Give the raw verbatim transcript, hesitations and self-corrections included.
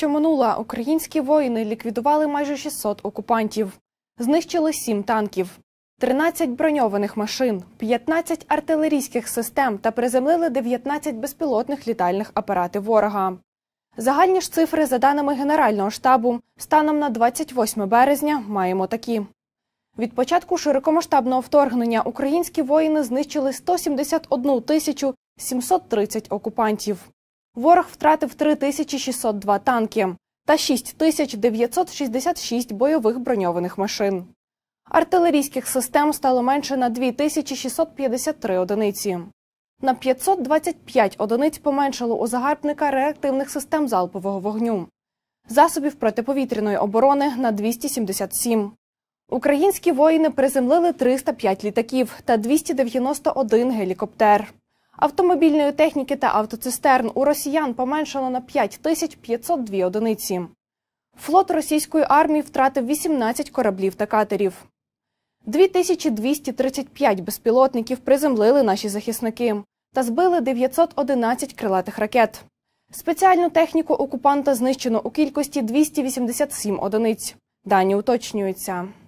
що минула, українські воїни ліквідували майже шістсот окупантів. Знищили сім танків, тринадцять броньованих машин, п'ятнадцять артилерійських систем та приземлили дев'ятнадцять безпілотних літальних апаратів ворога. Загальні ж цифри, за даними Генерального штабу, станом на двадцять восьме березня маємо такі. Від початку широкомасштабного вторгнення українські воїни знищили сто сімдесят одну тисячу сімсот тридцять окупантів. Ворог втратив три тисячі шістсот два танки та шість тисяч дев'ятсот шістдесят шість бойових броньованих машин. Артилерійських систем стало менше на дві тисячі шістсот п'ятдесят три одиниці. На п'ятсот двадцять п'ять одиниць поменшало у загарбника реактивних систем залпового вогню. Засобів протиповітряної оборони на двісті сімдесят сім. Українські воїни приземлили триста п'ять літаків та двісті дев'яносто один гелікоптер. Автомобільної техніки та автоцистерн у росіян поменшало на п'ять тисяч п'ятсот дві одиниці. Флот російської армії втратив вісімнадцять кораблів та катерів. дві тисячі двісті тридцять п'ять безпілотників приземлили наші захисники та збили дев'ятсот одинадцять крилатих ракет. Спеціальну техніку окупанта знищено у кількості двісті вісімдесят сім одиниць. Дані уточнюються.